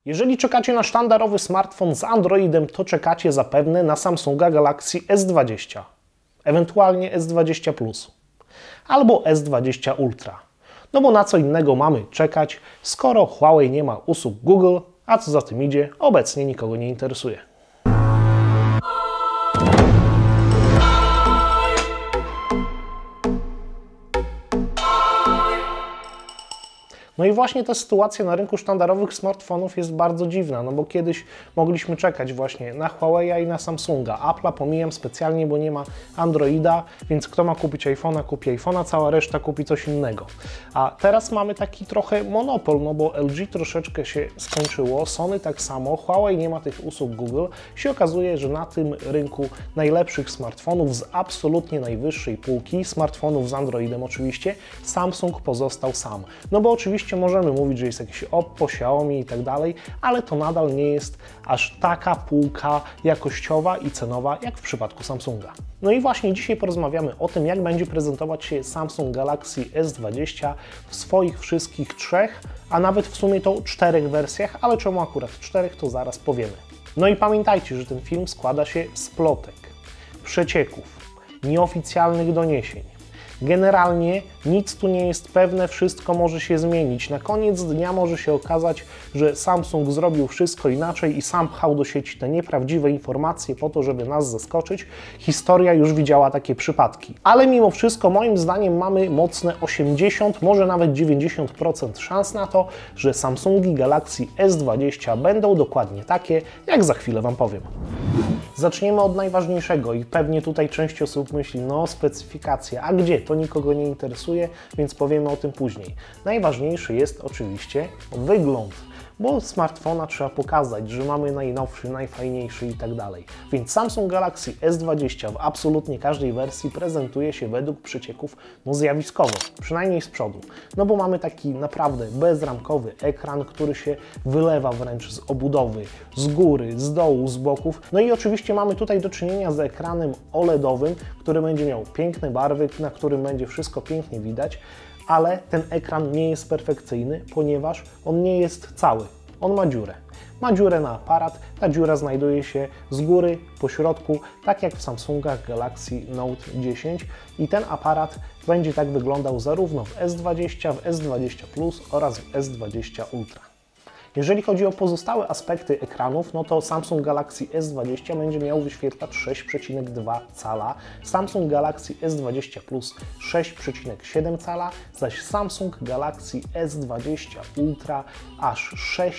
Jeżeli czekacie na sztandarowy smartfon z Androidem, to czekacie zapewne na Samsunga Galaxy S20, ewentualnie S20 Plus albo S20 Ultra. No bo na co innego mamy czekać, skoro Huawei nie ma usług Google, a co za tym idzie, obecnie nikogo nie interesuje. No i właśnie ta sytuacja na rynku sztandarowych smartfonów jest bardzo dziwna, no bo kiedyś mogliśmy czekać właśnie na Huawei'a i na Samsunga. Apple'a pomijam specjalnie, bo nie ma Androida, więc kto ma kupić iPhone'a, kupi iPhone'a, cała reszta kupi coś innego. A teraz mamy taki trochę monopol, no bo LG troszeczkę się skończyło, Sony tak samo, Huawei nie ma tych usług Google. Się okazuje, że na tym rynku najlepszych smartfonów z absolutnie najwyższej półki, smartfonów z Androidem oczywiście, Samsung pozostał sam. No bo oczywiście możemy mówić, że jest jakiś Oppo, Xiaomi i tak dalej, ale to nadal nie jest aż taka półka jakościowa i cenowa, jak w przypadku Samsunga. No i właśnie dzisiaj porozmawiamy o tym, jak będzie prezentować się Samsung Galaxy S20 w swoich wszystkich trzech, a nawet w sumie to 4 wersjach, ale czemu akurat 4, to zaraz powiemy. No i pamiętajcie, że ten film składa się z plotek, przecieków, nieoficjalnych doniesień. Generalnie nic tu nie jest pewne, wszystko może się zmienić. Na koniec dnia może się okazać, że Samsung zrobił wszystko inaczej i sam pchał do sieci te nieprawdziwe informacje po to, żeby nas zaskoczyć. Historia już widziała takie przypadki. Ale mimo wszystko, moim zdaniem, mamy mocne 80, może nawet 90% szans na to, że Samsungi Galaxy S20 będą dokładnie takie, jak za chwilę Wam powiem. Zaczniemy od najważniejszego i pewnie tutaj część osób myśli, no specyfikacja, a gdzie? To nikogo nie interesuje, więc powiemy o tym później. Najważniejszy jest oczywiście wygląd, bo smartfona trzeba pokazać, że mamy najnowszy, najfajniejszy i tak dalej. Więc Samsung Galaxy S20 w absolutnie każdej wersji prezentuje się według przecieków zjawiskowo, przynajmniej z przodu. No bo mamy taki naprawdę bezramkowy ekran, który się wylewa wręcz z obudowy, z góry, z dołu, z boków. No i oczywiście mamy tutaj do czynienia z ekranem OLEDowym, który będzie miał piękne barwy, na którym będzie wszystko pięknie widać, ale ten ekran nie jest perfekcyjny, ponieważ on nie jest cały. On ma dziurę. Ma dziurę na aparat, ta dziura znajduje się z góry, po środku, tak jak w Samsungach Galaxy Note 10 i ten aparat będzie tak wyglądał zarówno w S20, w S20 Plus oraz w S20 Ultra. Jeżeli chodzi o pozostałe aspekty ekranów, no to Samsung Galaxy S20 będzie miał wyświetlacz 6,2 cala, Samsung Galaxy S20 Plus 6,7 cala, zaś Samsung Galaxy S20 Ultra aż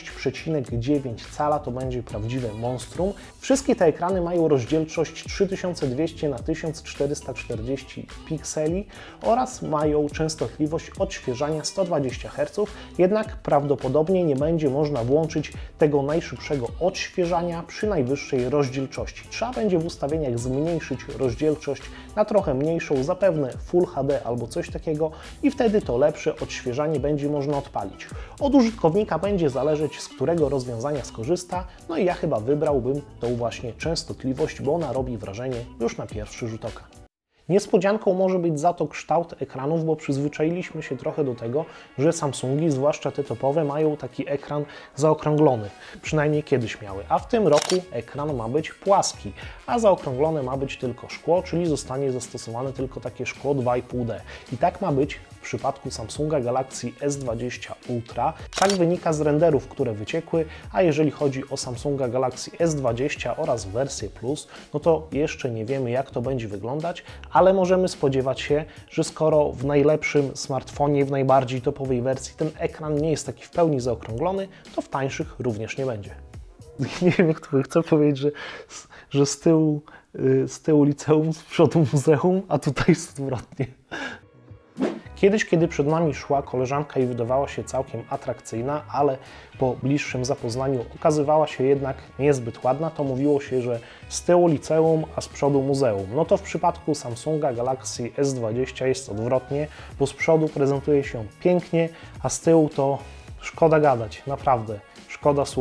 6,9 cala, to będzie prawdziwe monstrum. Wszystkie te ekrany mają rozdzielczość 3200 na 1440 pikseli oraz mają częstotliwość odświeżania 120 Hz, jednak prawdopodobnie nie będzie można włączyć tego najszybszego odświeżania przy najwyższej rozdzielczości. Trzeba będzie w ustawieniach zmniejszyć rozdzielczość na trochę mniejszą, zapewne Full HD albo coś takiego i wtedy to lepsze odświeżanie będzie można odpalić. Od użytkownika będzie zależeć, z którego rozwiązania skorzysta, no i ja chyba wybrałbym tą właśnie częstotliwość, bo ona robi wrażenie już na pierwszy rzut oka. Niespodzianką może być za to kształt ekranów, bo przyzwyczailiśmy się trochę do tego, że Samsungi, zwłaszcza te topowe, mają taki ekran zaokrąglony. Przynajmniej kiedyś miały. A w tym roku ekran ma być płaski, a zaokrąglone ma być tylko szkło, czyli zostanie zastosowane tylko takie szkło 2,5D. I tak ma być w przypadku Samsunga Galaxy S20 Ultra. Tak wynika z renderów, które wyciekły, a jeżeli chodzi o Samsunga Galaxy S20 oraz wersję Plus, no to jeszcze nie wiemy, jak to będzie wyglądać, ale możemy spodziewać się, że skoro w najlepszym smartfonie, w najbardziej topowej wersji ten ekran nie jest taki w pełni zaokrąglony, to w tańszych również nie będzie. Nie wiem, jak to chcę powiedzieć, że z tyłu liceum, z przodu muzeum, a tutaj jest odwrotnie. Kiedyś, kiedy przed nami szła koleżanka i wydawała się całkiem atrakcyjna, ale po bliższym zapoznaniu okazywała się jednak niezbyt ładna, to mówiło się, że z tyłu liceum, a z przodu muzeum. No to w przypadku Samsunga Galaxy S20 jest odwrotnie, bo z przodu prezentuje się pięknie, a z tyłu to szkoda gadać, naprawdę, szkoda słów.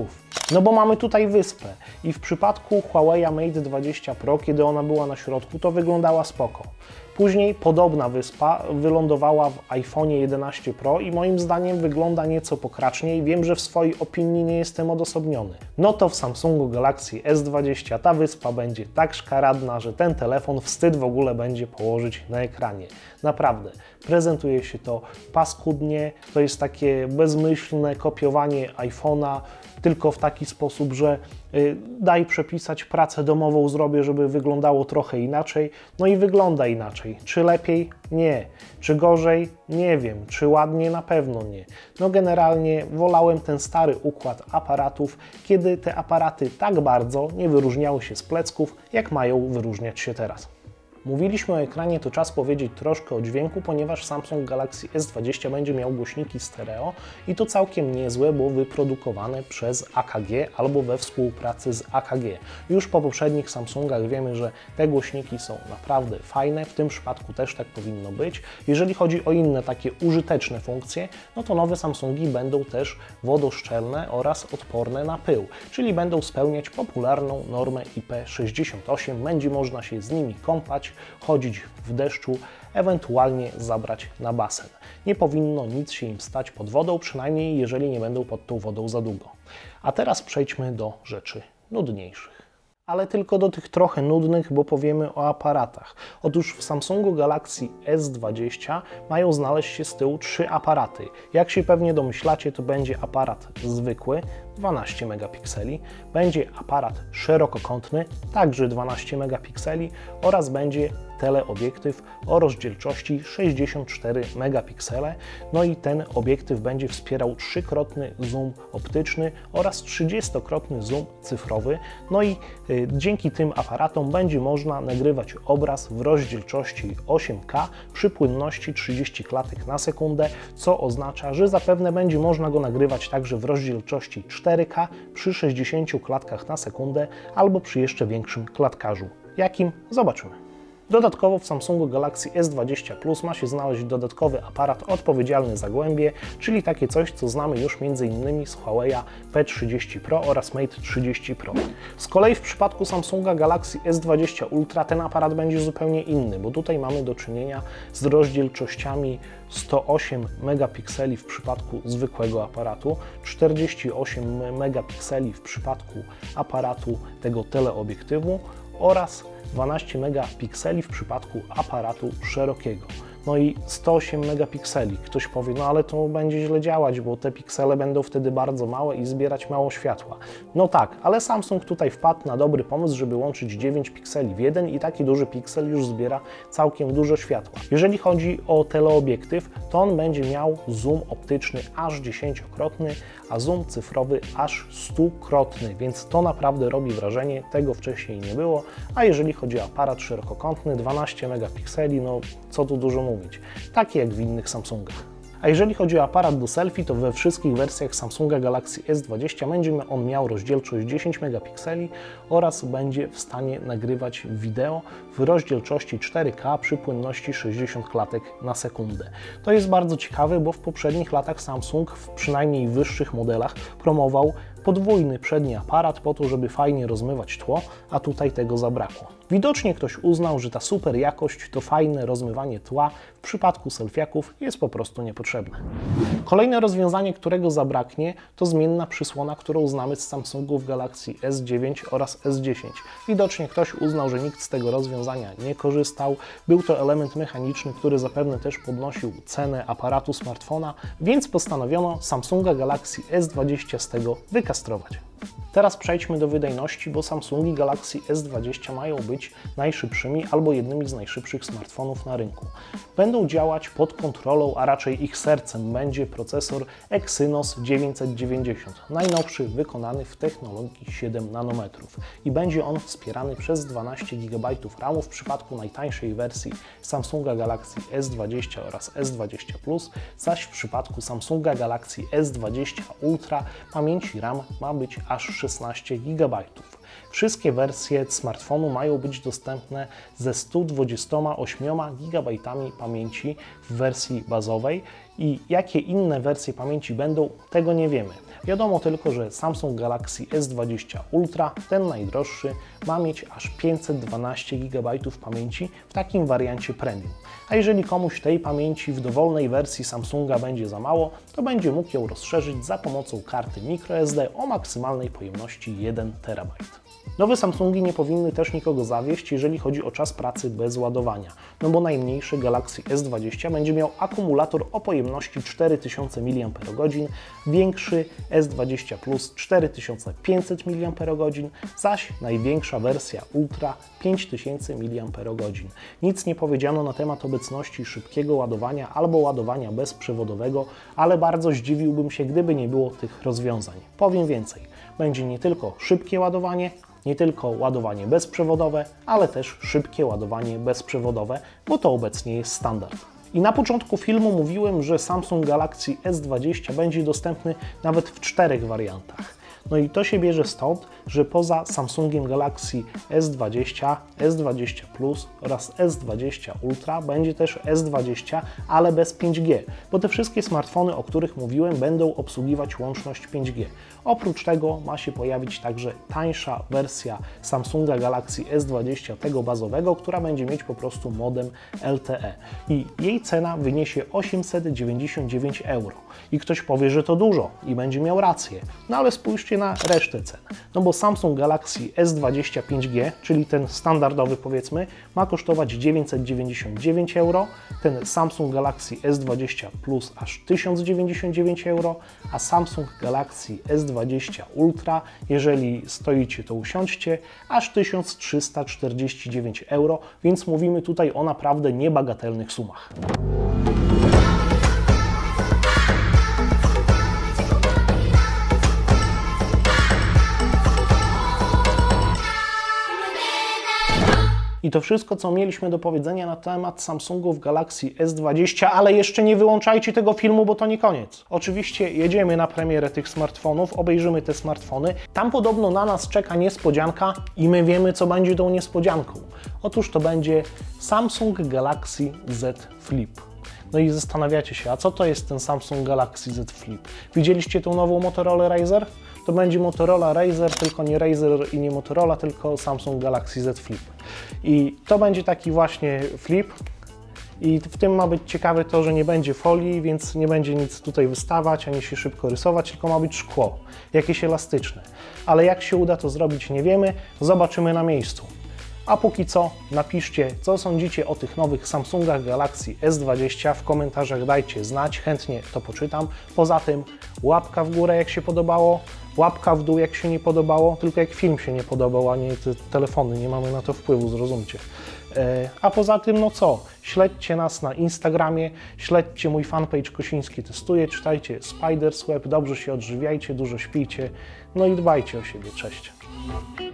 No bo mamy tutaj wyspę i w przypadku Huawei Mate 20 Pro, kiedy ona była na środku, to wyglądała spoko. Później podobna wyspa wylądowała w iPhone 11 Pro i moim zdaniem wygląda nieco pokraczniej. Wiem, że w swojej opinii nie jestem odosobniony. No to w Samsungu Galaxy S20 ta wyspa będzie tak szkaradna, że ten telefon wstyd w ogóle będzie położyć na ekranie. Naprawdę, prezentuje się to paskudnie, to jest takie bezmyślne kopiowanie iPhone'a, tylko w taki sposób, że daj przepisać pracę domową, zrobię, żeby wyglądało trochę inaczej, no i wygląda inaczej. Czy lepiej? Nie. Czy gorzej? Nie wiem. Czy ładnie? Na pewno nie. No generalnie wolałem ten stary układ aparatów, kiedy te aparaty tak bardzo nie wyróżniały się z plecków, jak mają wyróżniać się teraz. Mówiliśmy o ekranie, to czas powiedzieć troszkę o dźwięku, ponieważ Samsung Galaxy S20 będzie miał głośniki stereo i to całkiem niezłe, bo wyprodukowane przez AKG albo we współpracy z AKG. Już po poprzednich Samsungach wiemy, że te głośniki są naprawdę fajne, w tym przypadku też tak powinno być. Jeżeli chodzi o inne takie użyteczne funkcje, no to nowe Samsungi będą też wodoszczelne oraz odporne na pył, czyli będą spełniać popularną normę IP68, będzie można się z nimi kąpać, chodzić w deszczu, ewentualnie zabrać na basen. Nie powinno nic się im stać pod wodą, przynajmniej jeżeli nie będą pod tą wodą za długo. A teraz przejdźmy do rzeczy nudniejszych. Ale tylko do tych trochę nudnych, bo powiemy o aparatach. Otóż w Samsungu Galaxy S20 mają znaleźć się z tyłu 3 aparaty. Jak się pewnie domyślacie, to będzie aparat zwykły, 12 megapikseli, będzie aparat szerokokątny, także 12 megapikseli oraz będzie teleobiektyw o rozdzielczości 64 megapiksele. No i ten obiektyw będzie wspierał 3-krotny zoom optyczny oraz 30-krotny zoom cyfrowy. No i dzięki tym aparatom będzie można nagrywać obraz w rozdzielczości 8K przy płynności 30 klatek na sekundę, co oznacza, że zapewne będzie można go nagrywać także w rozdzielczości 4K przy 60 klatkach na sekundę albo przy jeszcze większym klatkarzu. Jakim? Zobaczymy. Dodatkowo w Samsungu Galaxy S20 Plus ma się znaleźć dodatkowy aparat odpowiedzialny za głębie, czyli takie coś, co znamy już m.in. z Huawei P30 Pro oraz Mate 30 Pro. Z kolei w przypadku Samsunga Galaxy S20 Ultra ten aparat będzie zupełnie inny, bo tutaj mamy do czynienia z rozdzielczościami 108 megapikseli w przypadku zwykłego aparatu, 48 megapikseli w przypadku aparatu tego teleobiektywu oraz 12 megapikseli w przypadku aparatu szerokiego. No i 108 megapikseli. Ktoś powie, no ale to będzie źle działać, bo te piksele będą wtedy bardzo małe i zbierać mało światła. No tak, ale Samsung tutaj wpadł na dobry pomysł, żeby łączyć 9 pikseli w jeden i taki duży piksel już zbiera całkiem dużo światła. Jeżeli chodzi o teleobiektyw, to on będzie miał zoom optyczny aż 10-krotny, a zoom cyfrowy aż 100-krotny, więc to naprawdę robi wrażenie, tego wcześniej nie było. A jeżeli chodzi o aparat szerokokątny, 12 megapikseli, no co tu dużo mówić, taki jak w innych Samsungach. A jeżeli chodzi o aparat do selfie, to we wszystkich wersjach Samsunga Galaxy S20 będzie on miał rozdzielczość 10 megapikseli oraz będzie w stanie nagrywać wideo w rozdzielczości 4K przy płynności 60 klatek na sekundę. To jest bardzo ciekawe, bo w poprzednich latach Samsung w przynajmniej wyższych modelach promował podwójny przedni aparat po to, żeby fajnie rozmywać tło, a tutaj tego zabrakło. Widocznie ktoś uznał, że ta super jakość, to fajne rozmywanie tła w przypadku selfiaków jest po prostu niepotrzebne. Kolejne rozwiązanie, którego zabraknie, to zmienna przysłona, którą znamy z Samsungów Galaxy S9 oraz S10. Widocznie ktoś uznał, że nikt z tego rozwiązania nie korzystał. Był to element mechaniczny, który zapewne też podnosił cenę aparatu smartfona, więc postanowiono Samsunga Galaxy S20 z tego wykastrować. Teraz przejdźmy do wydajności, bo Samsungi Galaxy S20 mają być najszybszymi albo jednymi z najszybszych smartfonów na rynku. Będą działać pod kontrolą, a raczej ich sercem będzie procesor Exynos 990, najnowszy wykonany w technologii 7 nanometrów i będzie on wspierany przez 12 GB RAMu w przypadku najtańszej wersji Samsunga Galaxy S20 oraz S20 Plus, zaś w przypadku Samsunga Galaxy S20 Ultra pamięci RAM ma być aż 16 GB. Wszystkie wersje smartfonu mają być dostępne ze 128 GB pamięci w wersji bazowej I jakie inne wersje pamięci będą, tego nie wiemy. Wiadomo tylko, że Samsung Galaxy S20 Ultra, ten najdroższy, ma mieć aż 512 GB pamięci w takim wariancie premium. A jeżeli komuś tej pamięci w dowolnej wersji Samsunga będzie za mało, to będzie mógł ją rozszerzyć za pomocą karty microSD o maksymalnej pojemności 1 TB. Nowe Samsungi nie powinny też nikogo zawieść, jeżeli chodzi o czas pracy bez ładowania, no bo najmniejszy Galaxy S20 będzie miał akumulator o pojemności 4000 mAh, większy S20 Plus 4500 mAh, zaś największa wersja Ultra 5000 mAh. Nic nie powiedziano na temat obecności szybkiego ładowania albo ładowania bezprzewodowego, ale bardzo zdziwiłbym się, gdyby nie było tych rozwiązań. Powiem więcej, będzie nie tylko szybkie ładowanie, nie tylko ładowanie bezprzewodowe, ale też szybkie ładowanie bezprzewodowe, bo to obecnie jest standard. I na początku filmu mówiłem, że Samsung Galaxy S20 będzie dostępny nawet w 4 wariantach. No i to się bierze stąd, że poza Samsungiem Galaxy S20, S20 Plus oraz S20 Ultra będzie też S20, ale bez 5G, bo te wszystkie smartfony, o których mówiłem, będą obsługiwać łączność 5G. Oprócz tego ma się pojawić także tańsza wersja Samsunga Galaxy S20 tego bazowego, która będzie mieć po prostu modem LTE i jej cena wyniesie 899 €. I ktoś powie, że to dużo i będzie miał rację, no ale spójrzcie na resztę cen. No bo Samsung Galaxy S20 5G, czyli ten standardowy powiedzmy, ma kosztować 999 €, ten Samsung Galaxy S20 Plus aż 1099 €, a Samsung Galaxy S20 Ultra, jeżeli stoicie, to usiądźcie, aż 1349 €, więc mówimy tutaj o naprawdę niebagatelnych sumach. I to wszystko, co mieliśmy do powiedzenia na temat Samsungów Galaxy S20, ale jeszcze nie wyłączajcie tego filmu, bo to nie koniec. Oczywiście jedziemy na premierę tych smartfonów, obejrzymy te smartfony. Tam podobno na nas czeka niespodzianka i my wiemy, co będzie tą niespodzianką. Otóż to będzie Samsung Galaxy Z Flip. No i zastanawiacie się, a co to jest ten Samsung Galaxy Z Flip? Widzieliście tą nową Motorola Razr? To będzie Motorola Razr, tylko nie Razr i nie Motorola, tylko Samsung Galaxy Z Flip. I to będzie taki właśnie flip. I w tym ma być ciekawe to, że nie będzie folii, więc nie będzie nic tutaj wystawać, ani się szybko rysować, tylko ma być szkło, jakieś elastyczne. Ale jak się uda to zrobić, nie wiemy, zobaczymy na miejscu. A póki co napiszcie, co sądzicie o tych nowych Samsungach Galaxy S20, w komentarzach dajcie znać, chętnie to poczytam. Poza tym łapka w górę, jak się podobało, łapka w dół, jak się nie podobało, tylko jak film się nie podobał, a nie te telefony, nie mamy na to wpływu, zrozumcie. A poza tym, no co, śledźcie nas na Instagramie, śledźcie mój fanpage Kosiński Testuje, czytajcie Spidersweb, dobrze się odżywiajcie, dużo śpijcie, no i dbajcie o siebie, cześć.